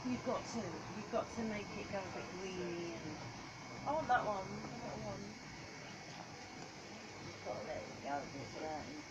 You've got to make it go a bit greeny and. I want that one. I want one. You've got to let it go a bit, don't you?